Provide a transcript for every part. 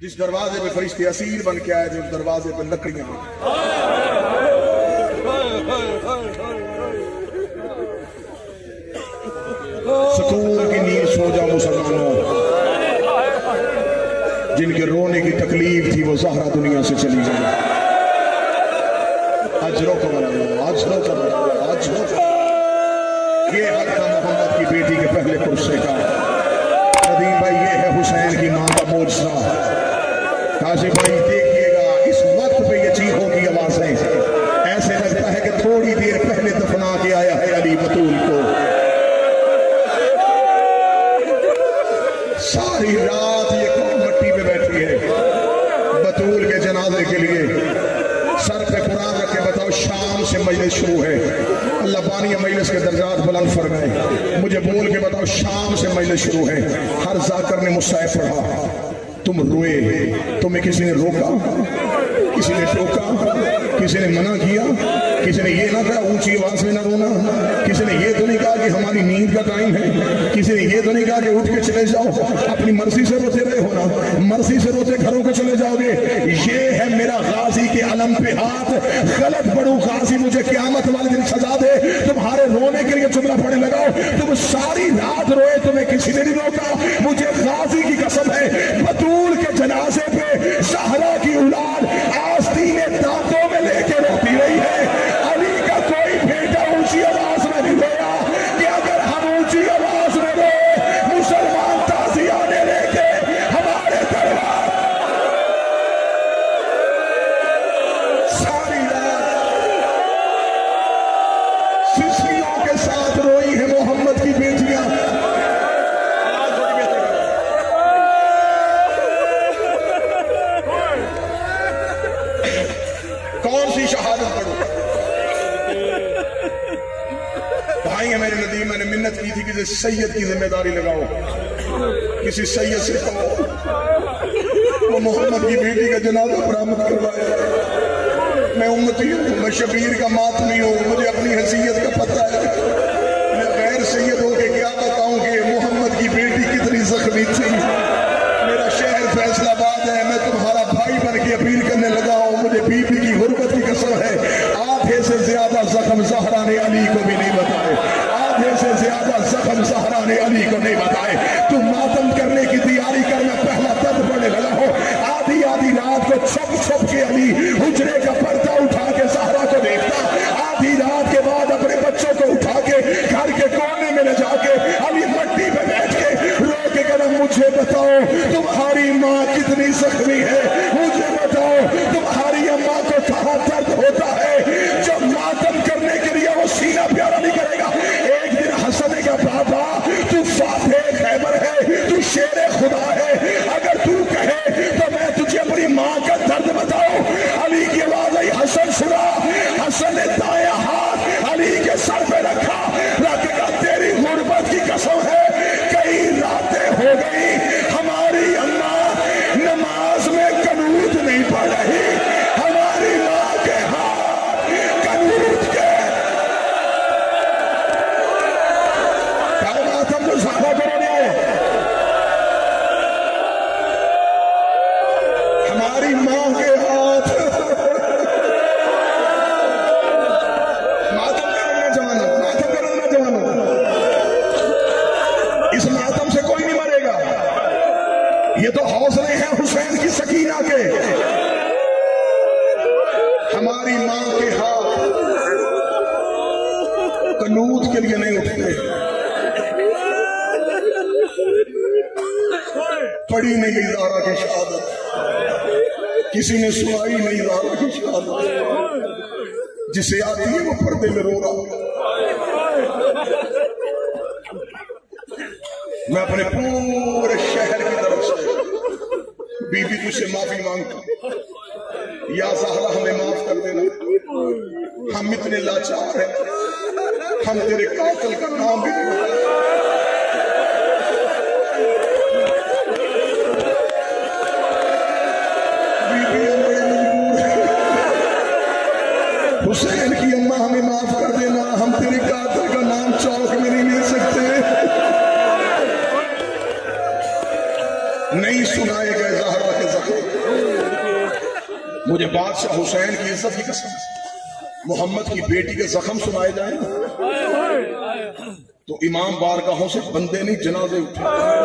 جس دروازے پہ فرشتے اسیر بن کے آئے تھے اس دروازے پہ لکڑیاں سکون کی نیند سو جا مسلمانوں، جن کے رونے کی تکلیف تھی وہ زہرا دنیا سے چلی جائے. اجرو کو بنا یہ حق تھا محمد کی بیٹی کے پہلے پرسے کا. ندیم بھائی یہ ہے حسین کی ماں کا معجزہ. کاشف بھائی دیکھیے گا اس وقت پہ یہ چیخوں کی آوازیں ایسے لگتا ہے کہ تھوڑی دیر پہلے دفنا کے آیا ہے علی بطول کو. ساری رات یہ قوم مٹی پہ بیٹھی ہے بطول کے جنازے کے لیے. سر پہ قرآن رکھ کے بتاؤ شام سے مجلس شروع ہے. اللہ بانی مجلس کے درجات بلند فرمائے. مجھے بول کے بتاؤ شام سے مجلس شروع ہے. ہر ذاکر نے مجھ سے پڑھا تم روئے، تمہیں کسی نے روکا، کسی نے ٹوکا، کسی نے منع کیا، کسی نے یہ نہ کہا اونچی آواز میں نہ رونا، کسی نے یہ تو نہیں کہا کہ ہماری نیند کا ٹائم ہے، کسی نے یہ تو نہیں کہا کہ اٹھ کے چلے جاؤ. اپنی مرضی سے روتے رہے ہونا، مرضی سے روتے گھروں کو چلے جاؤ گے. یہ ہے میرا غازی کے علم پہ ہاتھ. غلط پڑھوں غازی مجھے قیامت والے دن سزا دے. تمہارے رونے کے لیے جملہ پڑھنے لگاؤ. تم ساری رات روئے تمہیں کسی نے نہیں روکا. مجھے غازی کی قسم ہے بطول کے جنازے پہ زہرا کی اولاد آستینیں دانتوں میں لے کے روتی رہی ہے. علی کا کوئی بیٹا اونچی آواز میں نہیں رویا کہ اگر ہم اونچی آواز میں روئے مسلمان تازیانے لے کے ہمارے دربار. ساری رات سسیوں کے ساتھ روئی ہے محمد کی بیٹیاں. کون سی شہادت پڑھو بھائی ہیں میرے ندیم. میں نے منت کی تھی کسی سید کی ذمہ داری لگاؤ، کسی سید سے کہو وہ محمد کی بیٹی کا جنازہ برآمد کروائے. میں امتی ہوں، میں شبیر کا ماتمی ہوں، مجھے اپنی حیثیت کا پتہ ہے. میں غیر سید ہو کے کیا بتاؤں کہ محمد کی بیٹی کتنی زخمی تھی. میرا شہر فیصل آباد ہے، میں تمہارا بھائی بن کے اپیل کرنے لگا ہوں. مجھے بی بی کی غربت کی قسم ہے آدھے سے زیادہ زخم زہرا نے علی کو بھی نہیں بتائے. آدھے سے زیادہ زخم زہرا نے علی کو نہیں بتائے. تم ماتم کرنے کی تیاری کر، میں پہلا درد پڑنے لگا ہوں. آدھی آدھی رات کو چھپ چھپ کے علی حجرے کا پردہ اٹھا کے زہرا کو دیکھتا. آدھی رات کے بعد اپنے بچوں کو اٹھا کے گھر کے کونے میں لے جا کے علی مٹی پہ بیٹھ کے رو کے کہا مجھے بتاؤ تمہاری ماں کتنی زخمی ہے. مجھے بتاؤ تمہاری اماں کو کہاں درد ہوتا ہے. جب ماتم کرنے کے لیے وہ سینہ پیارا نہیں کرے گا. ایک دن حسن کا بابا تو فاتح خیبر ہے، تو شیر خدا ہے. اگر تو کہے تو میں تجھے اپنی ماں کا درد بتاؤں. علی کی آواز آئی حسن سنا. حسن نے دائیں ہاتھ علی کے سر پہ رکھا، رکھ کر تیری غربت کی قسم ہے کئی راتیں ہو گئی ہماری اماں نماز میں قنوت نہیں پڑھ رہی. ہماری ماں کے ہاتھ قنوت کے ماتم کو زیادہ کرو نہیں. ہماری ماں کے ہاتھ ماتم کرو نہ جوانو. اس ماتم سے کوئی نہیں مرے گا. یہ تو حوصلے ہیں حسین کی سکینہ کے. ہماری ماں کے ہاتھ قنوت کے لیے نہیں اٹھتے. پڑھی نہیں زہرا کی شہادت، کسی نے سنائی نہیں زہرا کی شہادت. جسے آتی ہے وہ پردے میں رو رہا. میں اپنے پورے شہر کی طرف سے بی بی تجھ سے معافی مانگتا ہوں. یا زہرا ہمیں معاف کر دینا. ہم اتنے لاچار ہیں، ہم تیرے قاتل کا نام بھی نہیں بتا. حسین کی اماں ہمیں معاف کر دینا. ہم تیرے قاتل کا نام چوک میں نہیں لے سکتے. नहीं सुनाए गए ज़हरा के ज़ख्म। मुझे बादशाह हुसैन की इज्जत की कसम, मोहम्मद की बेटी के जख्म सुनाए जाए तो इमाम बारगाहों से बंदे नहीं जनाजे उठे।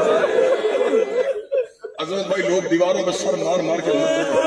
हजरत भाई लोग दीवारों पे सर मार मार के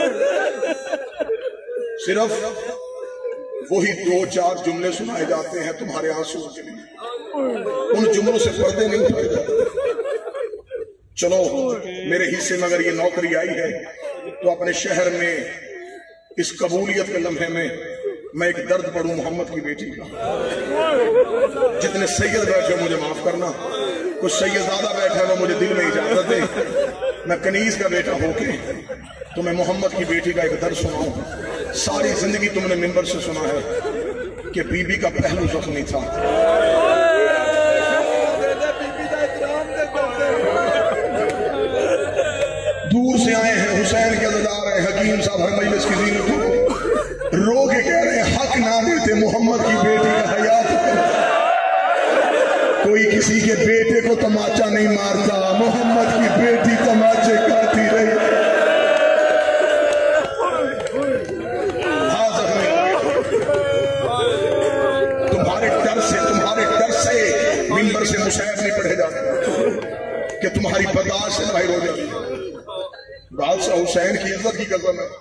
सिर्फ वही 2-4 जुमले सुनाए जाते हैं तुम्हारे आंसुओं के लिए, उन जुमलों से पर्दे नहीं उठाए जाते। चलो मेरे हिस्से में अगर ये नौकरी आई है तो अपने शहर में इस कबूलियत के लम्हे में मैं एक दर्द पढ़ूं मोहम्मद की बेटी का। जितने सैयद बैठे मुझे माफ करना, कुछ सैयदादा बैठे वो मुझे दिल में इजाजत दे, मैं कनीज का बेटा होके तुम्हें मोहम्मद की बेटी का एक दर्द सुनाऊं। सारी जिंदगी तुमने मिंबर से सुना है कि बीबी का पहलू जख्मी था। दूर से आए हैं, हुसैन के अज़ादार हैं, हकीम साहब हर मजलिस की ज़ीनत को रो के कह रहे हैं हक ना देते मोहम्मद की बेटी का हयात। कोई किसी के बेटे को तमाचा नहीं मारता, मोहम्मद की बेटी तमाचे खाती रही। तुम्हारे डर से मिंबर से मुशायरे नहीं पढ़े जाते कि तुम्हारी बर्दाश्त से बाहर हो जाती। बादशाह हुसैन की इज्जत की कसम है,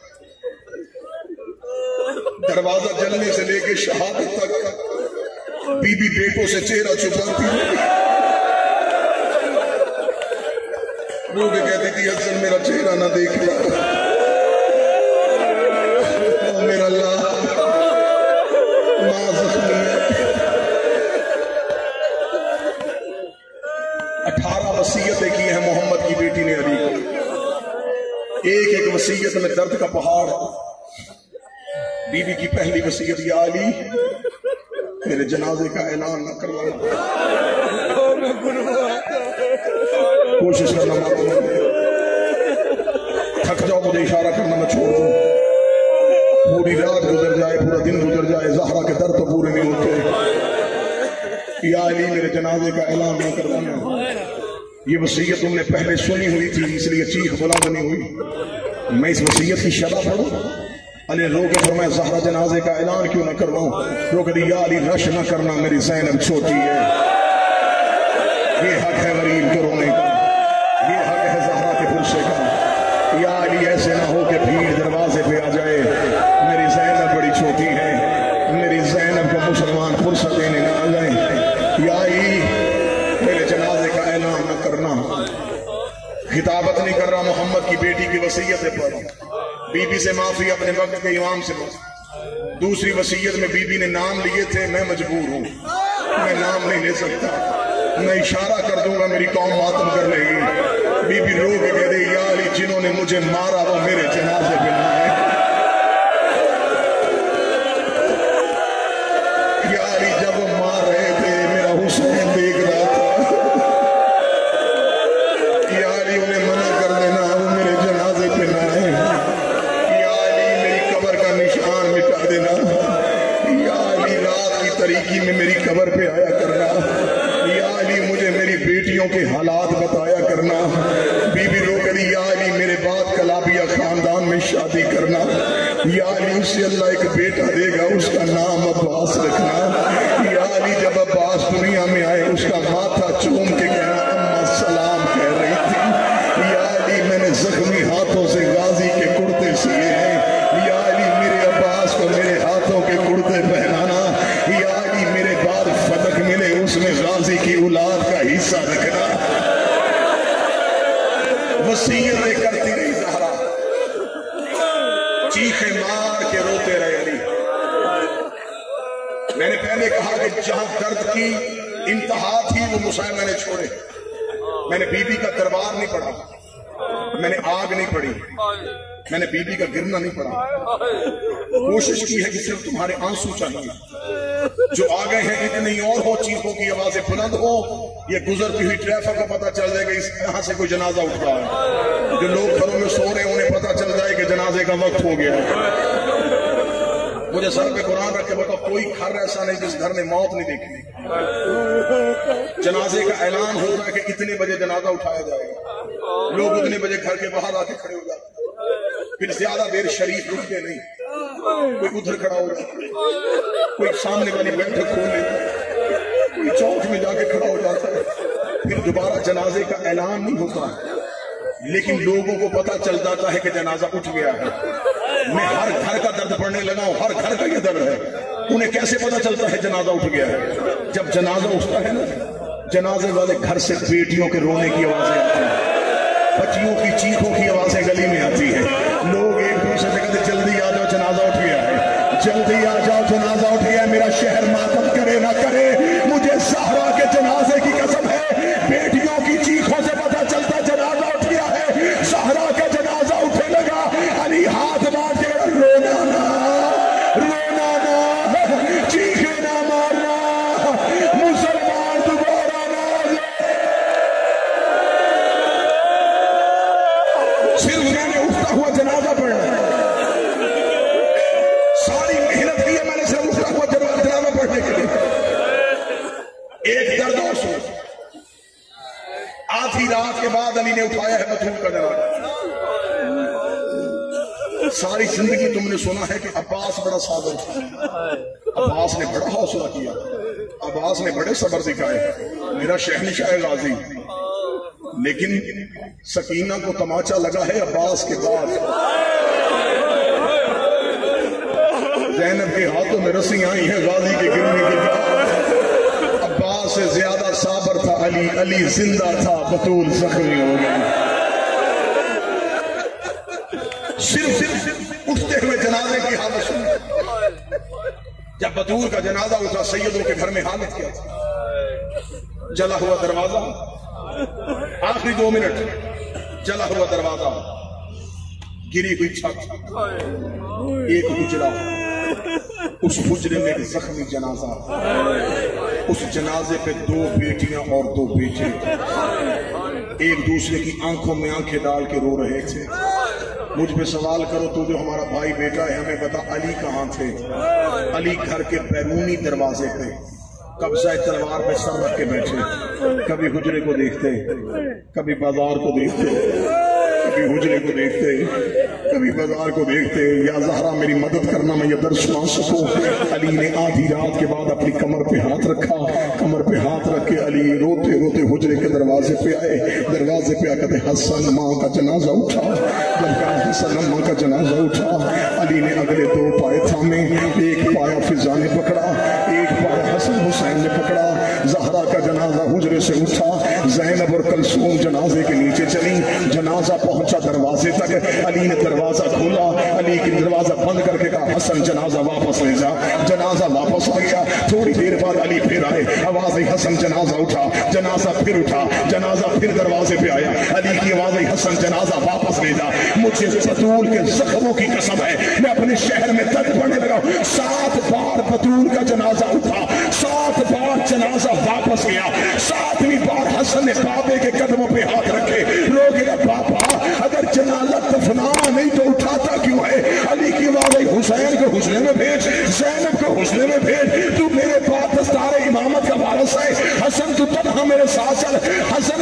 दरवाजा जलने से लेके शहादत तक बीबी बेटों से चेहरा छुपाती रो के कहती थी हसन मेरा चेहरा ना देखना, मेरा अल्लाह मां जख्मी है। 18 वसीयतें की हैं मोहम्मद की बेटी ने अली को, एक एक वसीयत में दर्द का पहाड़। बीबी की पहली वसीयत, या अली मेरे जनाजे का ऐलान न करवाना, कोशिश करना थक जाओ मुझे इशारा करना मैं छोड़ दूं, पूरी रात गुजर जाए पूरा दिन गुजर जाए ज़हरा के दर्द तो पूरे नहीं होते। या अली मेरे जनाजे का ऐलान न करवाना। ये वसीयत तुमने पहले सुनी हुई थी इसलिए चीख बुलंद नहीं हुई। मैं इस वसीयत की शरह पढ़ूं? अली रो के फरमाया ज़हरा जनाजे का ऐलान क्यों न करवाऊं? रो के या अली रश न करना, मेरी ज़ैनब छोटी है, ये हक है गरीब के रोने का, ये हक है ज़हरा के पुरसे का। या अली ऐसे ना हो कि भीड़ दरवाजे पे आ जाए, मेरी ज़ैनब बड़ी छोटी है, मेरी ज़ैनब को मुसलमान फुर्सत देने ना आ जाए। या अली मेरे जनाजे का ऐलान न करना। खिताबत नहीं कर रहा, मोहम्मद की बेटी की वसीयत पढ़। बीबी से माफी, अपने वक्त के इमाम से माफी। दूसरी वसीयत में बीबी ने नाम लिए थे, मैं मजबूर हूं, मैं नाम नहीं ले सकता, मैं इशारा कर दूंगा मेरी कौम मातम कर लेगी। बीबी रो के कह दे या अली जिन्होंने मुझे मारा वो मेरे जनाजे पे ना है। या अली जब वो मार रहे थे मेरा हुसैन देख रहा था। या अली उन्हें मना कर देना वो मेरे जनाजे पे ना है। या अली मेरी कब्र का निशान मिटा देना। या अली रात की तरीकी में मेरी कब्र पे आया करना। या अली मुझे मेरी बेटियों के हालात बताया करना। बीबी रो कर या अली मेरे बाद कलाबिया खानदान में शादी करना। या अली उससे अल्लाह एक बेटा देगा, उसका नाम अब्बास रखना। या अली जब अब्बास दुनिया में आए उसका माथा चूम के कहना अम्मा सलाम कह रही थी। या अली मैंने जख्मी हाथों से गाजी के कुर्ते सिए हैं। या अली मेरे अब्बास को मेरे हाथों के कुर्ते पहनाना। या अली मेरे बाद फतक मिले उसमें गाजी की औलाद का हिस्सा रखना। वसीयतें करती रही ज़हरा, चीखे मार के रोते रहे अली। मैंने पहले कहा कि जहां दर्द की इंतहा थी वो मुसायमे ने छोड़े। मैंने बीबी का दरबार नहीं पढ़ा, मैंने आग नहीं पढ़ी, मैंने बीबी का गिरना नहीं पढ़ा। कोशिश की है कि सिर्फ तुम्हारे आंसू चाहिए। जो आ गए हैं इतनी और हो, चीखों की आवाजें बुलंद हो, ये गुजरती हुई ट्रैफिक का पता चल जाएगा इस यहाँ से कोई जनाजा उठ रहा है। जो लोग घरों में सो रहे हैं उन्हें पता चल जाए कि जनाजे का वक्त हो गया। मुझे सर पे कुरान रख के बताओ, कोई घर ऐसा नहीं जिस घर ने मौत नहीं देखी। जनाजे का ऐलान हो रहा है कि इतने बजे जनाजा उठाया जाएगा। لوگ اتنے بجے گھر کے باہر آ کے کھڑے ہو جاتے، پھر زیادہ دیر شریف رکتے نہیں، کوئی ادھر کھڑا ہو جاتا، کوئی سامنے والی بیٹھک کھول لیتا، کوئی چوک میں جا کے کھڑا ہو جاتا ہے، پھر دوبارہ جنازے کا اعلان نہیں ہوتا، لیکن لوگوں کو پتا چل جاتا ہے کہ جنازہ اٹھ گیا ہے۔ میں ہر گھر کا درد پڑھنے لگا ہوں، ہر گھر کا یہ درد ہے، انہیں کیسے پتا چلتا ہے جنازہ اٹھ گیا ہے؟ جب جنازہ اٹھتا ہے نا، جنازے والے گھر سے بیٹیوں کے رونے کی آوازیں آتی ہیں، بچیوں کی چیخوں کی آوازیں گلی میں آتی ہیں، لوگ ایک دوسرے سے کہتے جلدی آ جاؤ جنازہ اٹھ گیا ہے، جلدی آ جاؤ جنازہ اٹھ گیا ہے۔ میرا شہر ماتم کرے نہ کرے، مجھے زہرا کے جنازے کی قسم ہے، بیٹیوں کی چیخوں سے پتا چلتا جنازہ اٹھ گیا ہے۔ زہرا کا جنازہ اٹھے لگا، علی ہاتھ مار کے رونا نہ، رونا نہ، چیخے نہ مارنا، مسلمان دوبارہ نہ، صرف میں نے اٹھتا ہوا جنازہ پڑھنا ہے، ساری محنت کی ہے میں نے صرف اٹھتا ہوا جنازہ پڑھنے کے لیے۔ ایک درد اور سو، آدھی رات کے بعد علی نے اٹھایا ہے بطول کا جنازہ۔ ساری زندگی تم نے سنا ہے کہ عباس بڑا صابر تھا، عباس نے بڑا حوصلہ کیا، عباس نے بڑے صبر دکھائے، میرا شہنشاہ غازی، لیکن سکینہ کو تماچا لگا ہے عباس کے بعد۔ زینب کے ہاتھوں میں رسیاں آئی ہیں غازی کے گرنے کے بعد۔ عباس سے زیادہ صابر تھا علی، علی زندہ تھا، بطول زخمی ہو گئی۔ صرف اٹھتے ہوئے جنازے کی حالت سنی، جب بطول کا جنازہ اٹھا سیدوں کے گھر میں حالت کیا تھا، جلا ہوا دروازہ، آخری 2 منٹ، جلا ہوا دروازہ، گری ہوئی چھت، ایک حجرہ، اس حجرے میں ایک زخمی جنازہ، اس جنازے پہ 2 بیٹیاں اور 2 بیٹے ایک دوسرے کی آنکھوں میں آنکھیں ڈال کے رو رہے تھے۔ مجھ پہ سوال کرو تو جو ہمارا بھائی بیٹا ہے ہمیں بتا علی کہاں تھے؟ علی گھر کے بیرونی دروازے پہ قبضہ تلوار پہ سر رکھ کے بیٹھے، کبھی حجرے کو دیکھتے، کبھی بازار کو دیکھتے، کبھی حجرے کو دیکھتے، کبھی بازار کو دیکھتے۔ یا زہرا میری مدد کرنا میں یہ درس سنا سکوں۔ علی نے آدھی رات کے بعد اپنی کمر پہ ہاتھ رکھا، کمر پہ ہاتھ رکھ کے علی روتے روتے حجرے کے دروازے پہ آئے، دروازے پہ آ کہتے حسن ماں کا جنازہ اٹھا۔ جب کہا حسن ماں کا جنازہ اٹھا، علی نے اگلے 2 پائے تھامے، ایک پایا فضا نے پکڑا، ایک پایا حسن حسین نے پکڑا۔ زہرا کا جنازہ حجرے سے اٹھا، زینب اور کلثوم جنازے کے نیچے چلی، جنازہ پہنچا دروازے تک، علی نے دروازہ کھولا، علی کی دروازہ بند کر کے کہا حسن جنازہ واپس لے جا۔ جنازہ واپس آ گیا، تھوڑی دیر بعد علی پھر آئے، آواز آئی حسن جنازہ اٹھا، جنازہ پھر اٹھا، جنازہ پھر دروازے پہ آیا، علی کی آواز آئی حسن جنازہ واپس لے جا۔ مجھے بطول کے زخموں کی قسم ہے، میں اپنے شہر میں درد پڑنے لگا، 7 بار بطول کا جنازہ اٹھا، 7 بار جنازہ واپس گیا، 7ویں بار حسن نے بابے کے قدموں پہ ہاتھ رکھے، رو گیا بابا اگر جنازہ دفنانا نہیں تو اٹھاتا کیوں ہے؟ علی کی آواز آئی حسین کو حجرے میں بھیج، زینب کو حجرے میں بھیج، تو میرے بعد دستار امامت کا وارث ہے، حسن تو تنہا میرے ساتھ چل۔ حسن